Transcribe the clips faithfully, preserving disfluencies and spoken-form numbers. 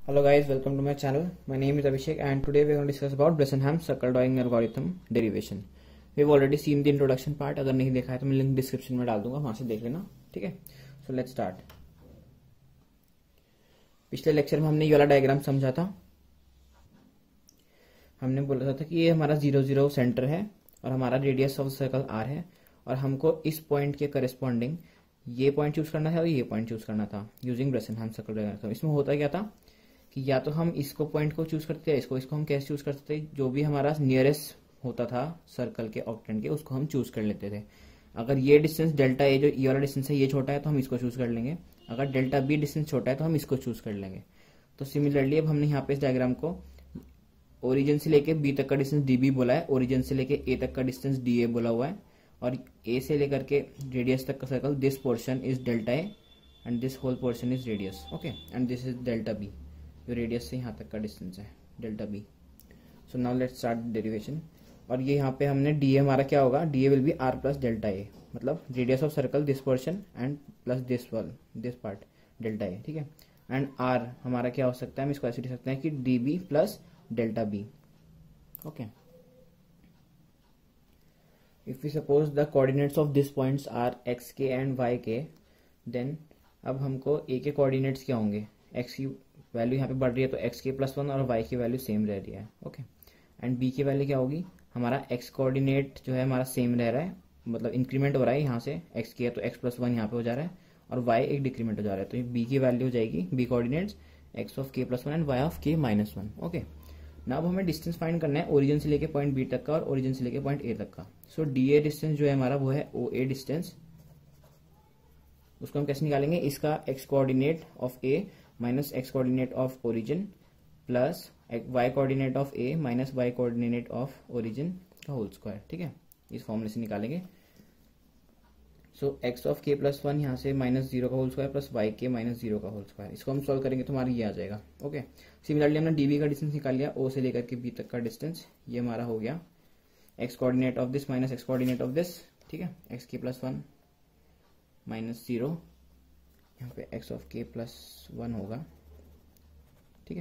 Hello guys, welcome to my channel. My name is Abhishek and today we are going to discuss about Bressenham circle drawing algorithm derivation. We have already seen the introduction part. अगर नहीं देखा है तो मैं link description में डाल दूंगा, वहां से देख लेना. ठीक है, सो लेट्स स्टार्ट. पिछले लेक्चर में हमने ये वाला डायग्राम समझा था. हमने बोला था कि ये हमारा जीरो जीरो सेंटर है और हमारा रेडियस ऑफ सर्कल आर है और हमको इस पॉइंट के करस्पॉन्डिंग ये पॉइंट चूज करना था और ये पॉइंट चूज करना था यूजिंग ब्रेसेनहाम सर्कल डायग्राम. इसमें होता क्या था कि या तो हम इसको पॉइंट को चूज करते हैं, इसको इसको हम कैसे चूज करते थे, जो भी हमारा नियरेस्ट होता था सर्कल के ऑक्टेंट के उसको हम चूज कर लेते थे. अगर ये डिस्टेंस डेल्टा ए जो ये वाला डिस्टेंस है ये छोटा है तो हम इसको चूज कर लेंगे. अगर डेल्टा बी डिस्टेंस छोटा है तो हम इसको चूज कर लेंगे. तो सिमिलरली अब हमने यहाँ पे इस डायग्राम को ओरिजिन से लेके बी तक का डिस्टेंस डी बी बोला है, ओरिजिन से लेके ए तक का डिस्टेंस डी ए बोला हुआ है और ए से लेकर के रेडियस तक का circle this portion is delta A and this whole portion is radius. Okay, and this is delta B जो रेडियस से यहाँ तक का डिस्टेंस है delta B. So now let's start derivation. और ये यहाँ पे हमने डी ए हमारा क्या होगा, D A will be R plus delta A, मतलब radius of circle this portion and plus this wall this part delta A. ठीक है, एंड आर हमारा क्या हो सकता है, हम इसको ऐसे लिख सकते हैं कि D B plus delta B. Okay, if we suppose the coordinates of these points are x k and y k, then अब हमको a के coordinates क्या होंगे, x की वैल्यू यहाँ पे बढ़ रही है तो x के प्लस वन और y की वैल्यू सेम रह रही है. ओके, एंड b की वैल्यू क्या होगी, हमारा x कोऑर्डिनेट जो है हमारा सेम रह रहा है, मतलब इंक्रीमेंट हो रहा है यहाँ से x की है तो x प्लस वन यहाँ पे हो जा रहा है और y एक डिक्रीमेंट हो जा रहा है. तो b की वैल्यू हो जाएगी b coordinates x of k plus one and y of k minus one. Okay, ना अब हमें डिस्टेंस फाइंड करना है ओरिजिन से लेके पॉइंट बी तक का और ओरिजिन से लेके पॉइंट ए तक का. सो डी ए डिस्टेंस जो है हमारा वो है ओ ए डिस्टेंस. उसको हम कैसे निकालेंगे, इसका x coordinate of A minus x coordinate of origin plus y coordinate of A minus y coordinate of origin का होल स्क्वायर. ठीक है, इस फॉर्मूले से निकालेंगे. So x of K plus one यहाँ से माइनस जीरो का whole square plus y K minus zero का होल स्क्वायर. इसको हम सॉल्व करेंगे तो हमारा ये आ जाएगा. ओके, सिमिलरली हमने डीबी का डिस्टेंस निकाल लिया, ओ से लेकर के बी तक का डिस्टेंस ये हमारा हो गया x coordinate of this minus x coordinate of this. ठीक है, x K plus one minus zero, यहाँ पे x of K plus one होगा. ठीक है,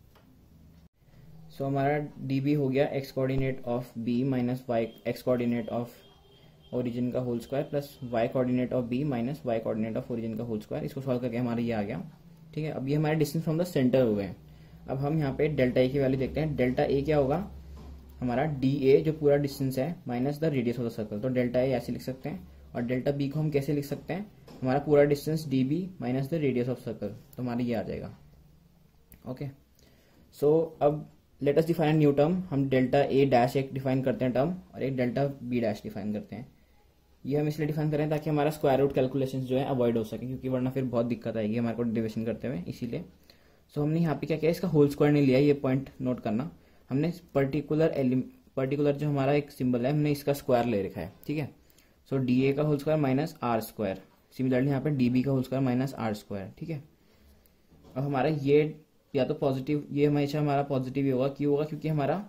सो so, हमारा डी बी हो गया x coordinate of B minus y x coordinate of origin का whole square plus y coordinate of B minus y coordinate of origin का whole square. इसको solve करके हमारा ये आ गया. ठीक है, अब ये हमारे डिस्टेंस फ्रॉम द सेंटर हो गए. अब हम यहाँ पे डेल्टा ए की वैल्यू देखते हैं. डेल्टा ए क्या होगा, हमारा डी ए जो पूरा डिस्टेंस है minus the radius of the circle. तो डेल्टा ए ऐसे लिख सकते हैं और डेल्टा बी को हम कैसे लिख सकते हैं, हमारा पूरा distance D B minus the radius of circle. तो हमारा ये आ जाएगा. ओके, सो अब let us define new term. हम डेल्टा ए डैश एक डिफाइन करते हैं टर्म और एक डेल्टा बी डैश डिफाइन करते हैं. ये हम इसलिए डिफाइन करें ताकि हमारा स्क्वायर रूट कैलकुलेशंस जो है अवॉइड हो सके, क्योंकि वरना फिर बहुत दिक्कत आएगी हमारे को डिविजन करते हुए. इसीलिए सो so, हमने यहाँ पे क्या किया, इसका होल स्क्वायर नहीं लिया. ये पॉइंट नोट करना, हमने पर्टिकुलर पर्टिकुलर जो हमारा एक सिंबल है हमने इसका स्क्वायर ले रखा है. ठीक है, सो डी ए का whole square minus R square, similarly यहाँ पे डी बी का whole square minus R square. ठीक है, अब हमारा ये या तो पॉजिटिव, ये हमेशा हमारा पॉजिटिव ही होगा. क्यों होगा, क्योंकि हमारा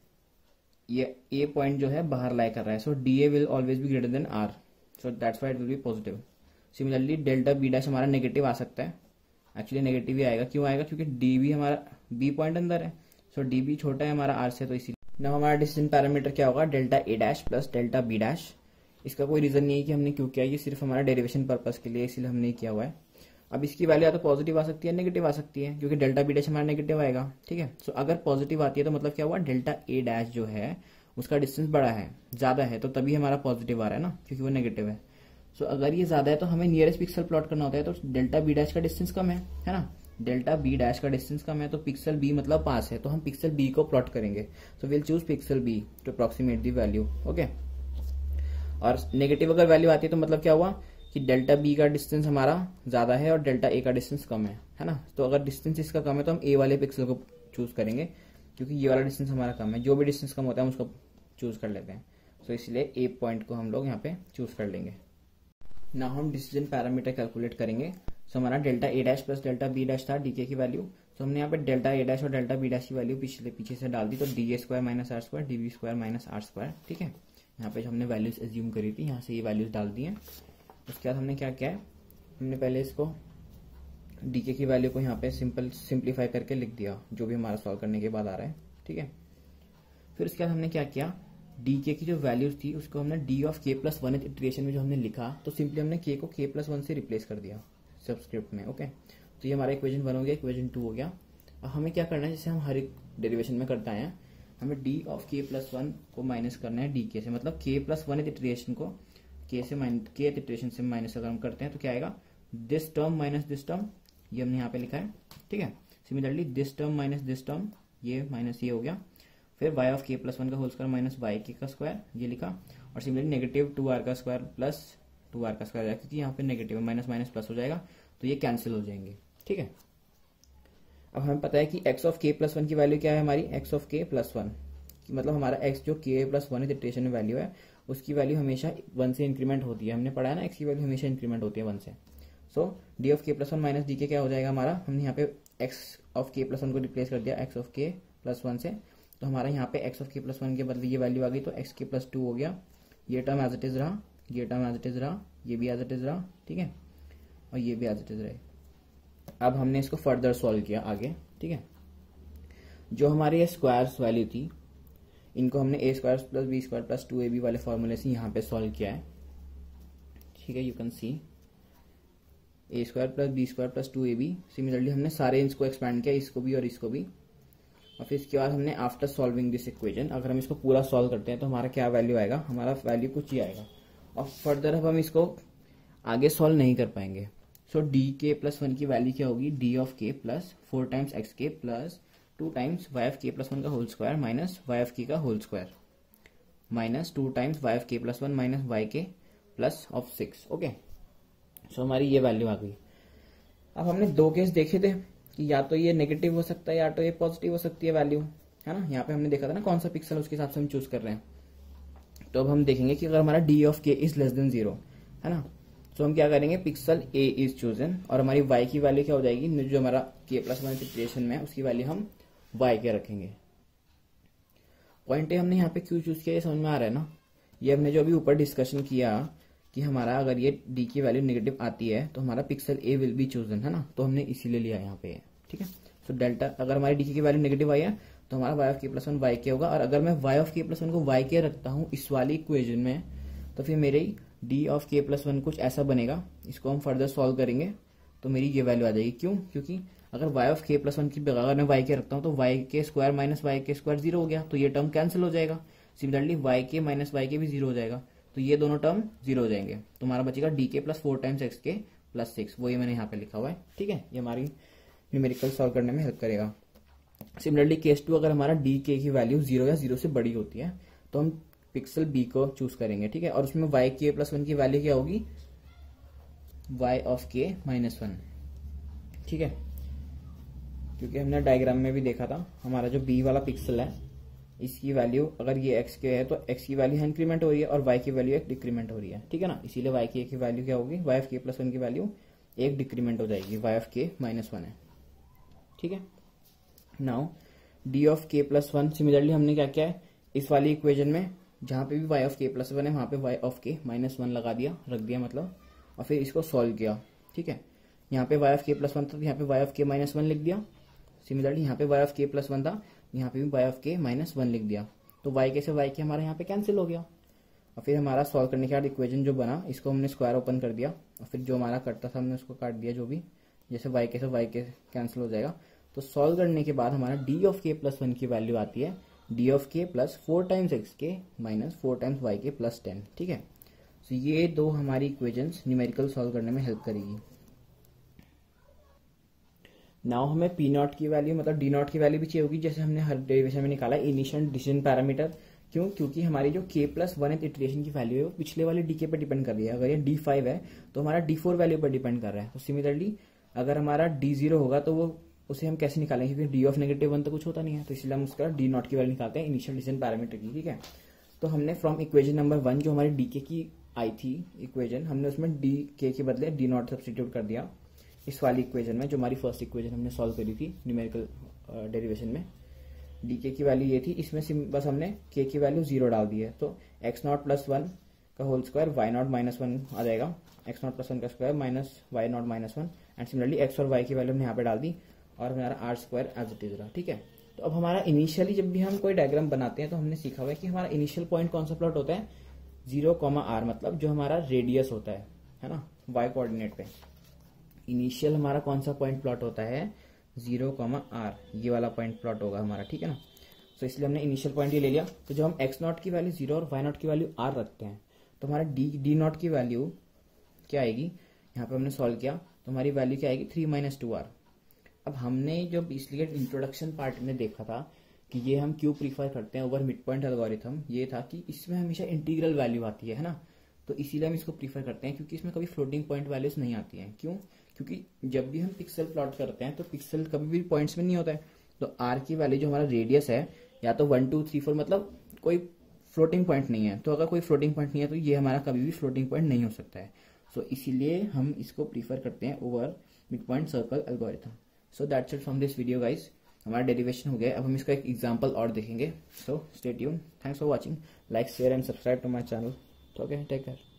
ये ए पॉइंट जो है बाहर लाई कर रहा है. So D A will always be greater than R, so that's why it will be positive. Similarly delta B dash हमारा नेगेटिव आ सकता है. एक्चुअली नेगेटिव ही आएगा. क्यों आएगा, क्योंकि डी बी हमारा बी पॉइंट अंदर है. सो डी बी छोटा है हमारा आर से, तो इसीलिए ना हमारा डिस्टेंस पैरामीटर क्या होगा, delta A dash plus delta B dash. इसका कोई रीजन नहीं है कि हमने क्यों किया, ये सिर्फ हमारा डेरिवेशन पर्पस के लिए, इसलिए हमने किया हुआ है. अब इसकी वैल्यू या तो पॉजिटिव आ सकती है नेगेटिव आ सकती है, क्योंकि डेल्टा बी डैश हमारा नेगेटिव आएगा. ठीक है, सो अगर पॉजिटिव आती है तो मतलब क्या हुआ, डेल्टा ए डैश जो है उसका डिस्टेंस बड़ा है, ज्यादा है, तो तभी हमारा पॉजिटिव आ रहा है ना, क्योंकि वो नेगेटिव है. सो so, अगर ये ज्यादा है तो हमें नियरेस्ट पिक्सल प्लॉट करना होता है, तो डेल्टा बी डैश का डिस्टेंस कम है है ना, डेल्टा बी डैश का डिस्टेंस कम है तो पिक्सल बी मतलब पास है, तो हम पिक्सल बी को प्लॉट करेंगे. So will choose pixel B to approximate the value. Okay, और नेगेटिव अगर वैल्यू आती है तो मतलब क्या हुआ कि डेल्टा बी का डिस्टेंस हमारा ज्यादा है और डेल्टा ए का डिस्टेंस कम है है ना. तो अगर डिस्टेंस इसका कम है तो हम ए वाले पिक्सल को चूज करेंगे, क्योंकि ये वाला डिस्टेंस हमारा कम है. जो भी डिस्टेंस कम होता है हम उसको चूज कर लेते हैं. सो so, इसलिए ए पॉइंट को हम लोग यहाँ पे चूज कर लेंगे. ना हम डिसीजन पैरामीटर कैलकुलेट करेंगे. सो so, हमारा delta A dash plus delta B dash था डीके की वैल्यू. तो हमने यहाँ पे डेल्टा ए डैश और डेल्टा बी डैश की वैल्यू पिछले पीछे से डाल दी, तो D A square minus R square D B square minus R square. ठीक है, यहाँ पे जो हमने वैल्यूज एज्यूम करी थी यहाँ से ये वैल्यूज डाल दी हैं. उसके बाद हमने क्या किया है, हमने पहले इसको डी के की वैल्यू को यहाँ पे सिंपल सिंप्लीफाई करके लिख दिया, जो भी हमारा सॉल्व करने के बाद आ रहा है, ठीक है। फिर उसके बाद हमने क्या किया, डी के की जो वैल्यूज थी उसको हमने D of K plus one iteration में जो हमने लिखा, तो सिंपली हमने के को के प्लस वन से रिप्लेस कर दिया सबस्क्रिप्ट में, ओके। तो ये हमारा इक्वेशन वन हो गया, इक्वेशन टू हो गया। अब हमें क्या करना है, जैसे हम हर एक डेरिवेशन में करते हैं, हमें D of K plus one को माइनस करना है डी के से, मतलब के प्लस वन इटरेशन को के से माइनस के इटरेशन से माइनस अगर हम करते हैं तो क्या आएगा, this term minus this term, ये हमने यहाँ पे लिखा है, ठीक है। Similarly this term minus this term, ये माइनस ये हो गया। फिर y of K plus one का whole square minus y K का स्क्वायर, ये लिखा। और सिमिलरली नेगेटिव टू आर का स्क्वायर प्लस टू आर का स्क्वायर, क्योंकि यहाँ पे नेगेटिव माइनस माइनस प्लस हो जाएगा, तो ये कैंसिल हो जाएंगे, ठीक है। अब हमें पता है कि x of K plus one की वैल्यू क्या है हमारी, x of K plus one, मतलब हमारा x जो k प्लस वन इटरेशन में वैल्यू है उसकी वैल्यू हमेशा वन से इंक्रीमेंट होती है, हमने पढ़ा है ना, x की वैल्यू हमेशा इंक्रीमेंट होती है वन से। सो D of K plus one minus D K क्या हो जाएगा हमारा, हमने यहाँ पे x of K plus one को रिप्लेस कर दिया x of K plus one से, तो हमारा यहाँ पे x of K plus one के बदले ये वैल्यू आ गई, तो x के प्लस टू हो गया। ये टर्म एज इट इज रहा, ये टर्म एज इट इज रहा, ये भी एज इट इज रहा, ठीक है, और ये भी एज इट इज रहे। अब हमने इसको फर्दर सॉल्व किया आगे, ठीक है। जो हमारे ये स्क्वायर्स वैल्यू थी इनको हमने A square plus B square plus two A B वाले फॉर्मूले से यहाँ पे सॉल्व किया है, ठीक है। You can see A square plus B square plus two A B. Similarly हमने सारे इसको एक्सपैंड किया, इसको भी और इसको भी। और फिर इसके बाद हमने आफ्टर सॉल्विंग दिस इक्वेशन, अगर हम इसको पूरा सॉल्व करते हैं तो हमारा क्या वैल्यू आएगा, हमारा वैल्यू कुछ ही आएगा। और फर्दर अब हम इसको आगे सॉल्व नहीं कर पाएंगे। सो डी के प्लस वन की वैल्यू क्या होगी, D of K plus four times x K plus two times y of K plus one का whole square minus y of K का whole square minus two times y of K plus one minus y K plus of six, okay. So हमारी ये value आ गई। अब हमने दो case देखे थे कि या तो ये नेगेटिव हो सकता है या तो ये पॉजिटिव हो सकती है वैल्यू, है ना। यहाँ पे हमने देखा था ना कौन सा पिक्सल उसके हिसाब से हम चूज कर रहे हैं। तो अब हम देखेंगे कि अगर हमारा D of K is less than zero, है ना, तो हम क्या करेंगे, पिक्सल ए इज चूजन और हमारी वाई की वैल्यू क्या हो जाएगी, जो हमारा के प्लस वन सिचुएशन में उसकी वैल्यू हम वाई के रखेंगे। पॉइंट ए हमने यहाँ पे क्यों चूज किया ये समझ में आ रहा है ना। ये हमने जो अभी ऊपर डिस्कशन किया कि हमारा अगर ये डी की वैल्यू नेगेटिव आती है तो हमारा pixel A will be chosen, है ना, तो हमने इसीलिए लिया यहाँ पे, ठीक है। सो डेल्टा, अगर हमारी डी की वैल्यू नेगेटिव आई है तो हमारा y of K plus one y K होगा। और अगर मैं y of K plus one को वाई के रखता हूँ इस वाली इक्वेशन में, तो फिर मेरे D of K plus one कुछ ऐसा बनेगा। इसको हम फर्दर सॉल्व करेंगे तो मेरी ये वैल्यू आ जाएगी। क्यों, क्योंकि अगर y of K plus one की जगह अगर मैं वाई के रखता हूँ तो y K square minus y K square zero हो गया, तो ये टर्म कैंसिल हो जाएगा। Similarly y K minus y K भी जीरो हो जाएगा, तो ये दोनों टर्म जीरो हो जाएंगे। तो हमारा बचेगा D K plus four times x K plus six, वो ये मैंने यहाँ पे लिखा हुआ है, ठीक है। ये हमारी न्यूमेरिकल सॉल्व करने में हेल्प करेगा। सिमिलरली केस टू, अगर हमारा डी के की वैल्यू जीरो या जीरो से बड़ी होती है तो हम पिक्सल बी को चूज करेंगे, ठीक है। और उसमें वाई के प्लस वन की वैल्यू क्या होगी, y of K minus one, ठीक है। क्योंकि हमने डायग्राम में भी देखा था हमारा जो बी वाला पिक्सल है इसकी वैल्यू अगर ये एक्स के है तो एक्स की वैल्यू इंक्रीमेंट हो रही है और वाई की वैल्यू एक डिक्रीमेंट हो रही है, ठीक है ना। इसीलिए वाई की की वैल्यू क्या होगी, y of K plus one की वैल्यू एक डिक्रीमेंट हो जाएगी, y of K minus one है, ठीक है। Now D of K plus one, similarly हमने क्या किया है इस वाली इक्वेशन में जहां पे भी y of K plus one है वहां पे y of K minus one लगा दिया, रख दिया मतलब, और फिर इसको सॉल्व किया, ठीक है। यहाँ पे y of K plus one था तो यहाँ पे y of K minus one लिख दिया। सिमिलरली यहाँ पे y of K plus one था, यहाँ पे भी y of K minus one लिख दिया, तो वाई के से वाई के हमारा यहाँ पे कैंसिल हो गया। और फिर हमारा सॉल्व करने के बाद इक्वेशन जो बना इसको हमने स्क्वायर ओपन कर दिया और फिर जो हमारा कटता था हमने उसको काट दिया, जो भी जैसे वाई के से वाई के कैंसिल हो जाएगा। तो सॉल्व करने के बाद हमारा D of K plus one की वैल्यू आती है D of K plus four times x K minus four times y K plus ten, ठीक है। तो ये दो हमारी इक्वेशंस न्यूमेरिकल सॉल्व करने में हेल्प करेगी। नाउ हमें पी नॉट की वैल्यू मतलब डी नॉट की वैल्यू भी चाहिए होगी, जैसे हमने हर डेरिवेशन में निकाला इनिशियल डिसीजन पैरामीटर। क्यों, क्योंकि हमारी जो के प्लस वन इटरेशन की वैल्यू है वो पिछले वाले डी के पर डिपेंड कर रही है। अगर ये डी फाइव है तो हमारा डी फोर वैल्यू पर डिपेंड कर रहा है। तो सिमिलरली अगर हमारा डी जीरो होगा तो वो उसे हम कैसे निकालेंगे, क्योंकि डी ऑफ नेगेटिव वन तो कुछ होता नहीं है, तो इसलिए हम उसका डी नॉट की वैल्यू निकालते हैं इनिशियल डिसीजन पैरामीटर की, ठीक है। तो हमने फ्रॉम इक्वेशन नंबर वन जो हमारी डी के की आई थी इक्वेशन, हमने उसमें डी के के बदले डी नॉट सब्स्टिट्यूट कर दिया इस वाली इक्वेशन में, जो हमारी फर्स्ट इक्वेशन हमने सॉल्व करी थी न्यूमेरिकल डेरिवेशन में। डी के की वैल्यू ये थी, इसमें बस हमने के की वैल्यू जीरो डाल दी है, तो एक्स नॉट प्लस वन का whole square y nought minus one आ जाएगा, एक्स नॉट प्लस वन का square minus y nought minus one and similarly x और वाई की वैल्यू हमने यहाँ पे डाल दी और हमारा r square as it is रहा, ठीक है। तो अब हमारा इनिशियली जब भी हम कोई डायग्राम बनाते हैं तो हमने सीखा हुआ है कि हमारा इनिशियल पॉइंट कौन सा प्लॉट होता है, जीरो कॉमा आर, मतलब जो हमारा रेडियस होता है है ना, वाई कोऑर्डिनेट पे इनिशियल हमारा कौन सा पॉइंट प्लॉट होता है, जीरो कॉमा आर, ये वाला पॉइंट प्लॉट होगा हमारा, ठीक है ना। तो इसलिए हमने इनिशियल पॉइंट ये ले लिया। तो जब हम एक्स नॉट की वैल्यू जीरो और वाई नॉट की वैल्यू आर रखते हैं तो हमारा डी डी नॉट की वैल्यू क्या आएगी, यहाँ पे हमने सॉल्व किया तो हमारी वैल्यू क्या आएगी, थ्री माइनस टू आर। अब हमने जब इसलिए इंट्रोडक्शन पार्ट में देखा था कि ये हम क्यों प्रीफर करते हैं ओवर मिड पॉइंट एल्गोरिथम, ये था कि इसमें हमेशा इंटीग्रल वैल्यू आती है है ना, तो इसीलिए हम इसको प्रीफर करते हैं क्योंकि इसमें कभी फ्लोटिंग पॉइंट वैल्यूज नहीं आती हैं। क्यों, क्योंकि जब भी हम पिक्सल प्लॉट करते हैं तो पिक्सल कभी भी पॉइंट्स में नहीं होता है, तो आर की वैल्यू जो हमारा रेडियस है या तो वन टू थ्री फोर, मतलब कोई फ्लोटिंग पॉइंट नहीं है। तो अगर कोई फ्लोटिंग पॉइंट नहीं है तो ये हमारा कभी भी फ्लोटिंग पॉइंट नहीं हो सकता है। सो so, इसीलिए हम इसको प्रीफर करते हैं over mid point circle algorithm. So that's it from this video guys, हमारा डेरिवेशन हो गया। अब हम इसका एक एग्जांपल और देखेंगे। So stay tune, thanks for watching, like share and subscribe to my channel. Okay, take care.